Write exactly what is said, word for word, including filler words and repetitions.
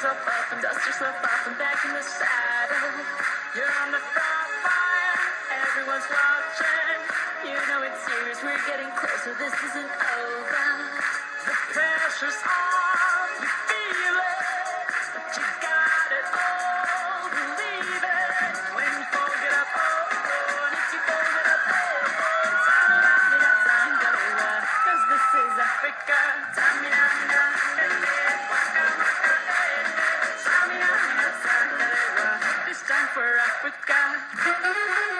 yourself up and dust yourself off and back in the saddle. You're on the front line, everyone's watching. You know it's serious, we're getting closer, this isn't over. The pressure's on, you feel it, but you got it all, believe it. When you fold it up, oh, oh, and if you fold it up, oh, oh, Tamina, mina, Sangalewa, cause this is Africa. Tamina, mina, ele, waka, waka, ele, Tamina, mina, Sangalewa, this time for Africa.